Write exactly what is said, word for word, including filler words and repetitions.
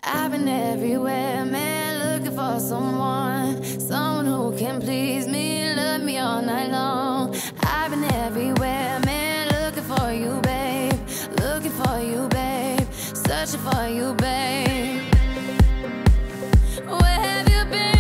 I've been everywhere, man, looking for someone, someone who can please me, love me all night long. I've been everywhere, man, looking for you, babe, looking for you, babe, searching for you, babe. Where have you been?